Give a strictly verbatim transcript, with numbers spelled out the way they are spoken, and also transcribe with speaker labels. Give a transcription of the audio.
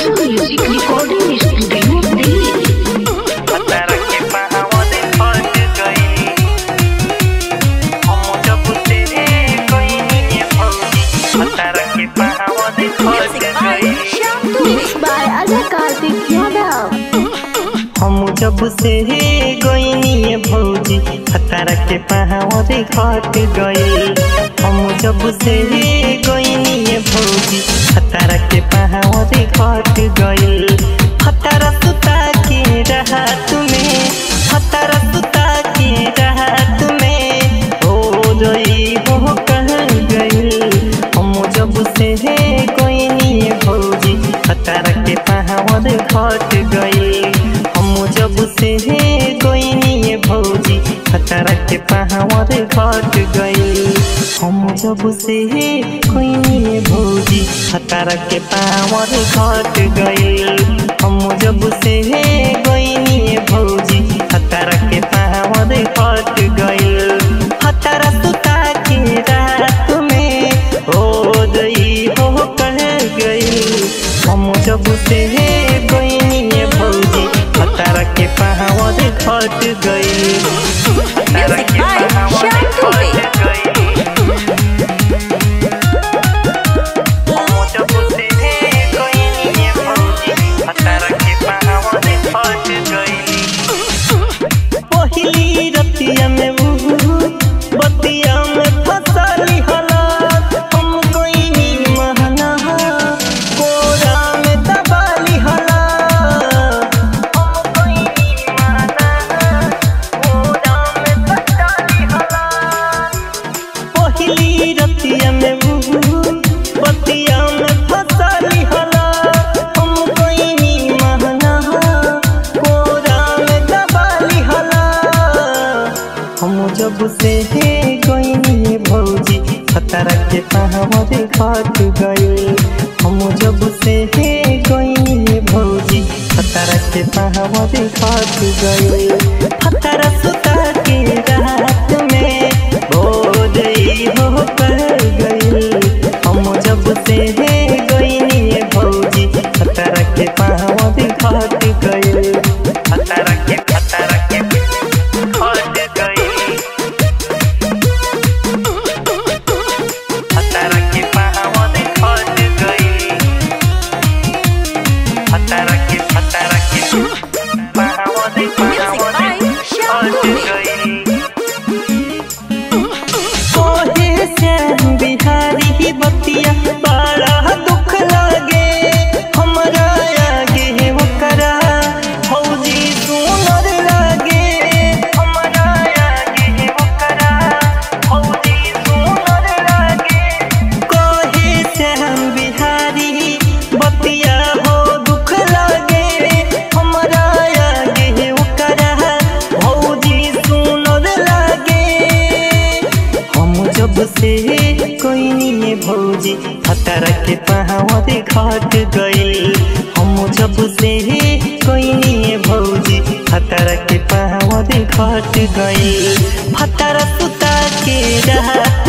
Speaker 1: Music recording studio Delhi.
Speaker 2: पतारा के पहावा दे फट गई हम जब तेरे कोई नहीं भौजी। पतारा के पहावा दे फट गई
Speaker 1: मिक्स बाय अजय कार्तिक यादव।
Speaker 2: हम जब से गई भौजी पतारा के पहावा दे फट गई। हम जब से गई भौजी पतारा के पहावा दे फट गई। पतारा सुता के रहा तुम्हें पतारा सुता के रहा तुम्हें हो गई हो कह गई। हम जब से गई भौजी पतारा के पहावा दे फट गई। हम जब से गई भौजी पतारा के पहावा दे फट गई। हम जब से गई भौजी पतारा के पहावा दे फट गई। हम जब से गई भौजी पतारा के पहावा दे फट गई। पतारा सुता के रात में हो गई हो कह गई। हम जब से गई भौजी पतारा के पहावा दे फट गई। पतारा के पहावा दे फट गई। हम जब से गई भौजी पतारा के पहावा दे फट गई। पहिली रतिया में बतिया में फसली हालात हम कोई महना कोरा में दबाली हालात हम कोई महना कोरा में दबाली हालात। पहिली रतिया में बतिया में फसली हालात हम कोई महना कोरा में दबाली हालात। हम जब से गई भौजी पतारा के पहावा दे फट गई। हम जब से गई भौजी पतारा के पहावा दे फट गई। पतारा सुता के रात में हो गई हो कह गई। हम जब से गई भौजी पतारा के पहावा दे फट गई। पतारा के पतारा के फट गई। पतारा के पहावा दे फट गई। पतारा के पतारा के पहावा दे पहावा दे फट गई। कोहे श्याम बिहारी बतिया बड़ा दुख लागे हमरा आगे ओकरा भौजी सुनर लागे। हमरा आगे ओकरा भौजी सुनर लागे। कोहे श्याम बिहारी बतिया हो दुख लागे हमरा आगे ओकरा भौजी सुनर लागे। हम जब से गई भौजी पतारा के पहावा दे फट गई। हम जब से गई भौजी पतारा के पहावा दे फट गई। पतारा सुता के रात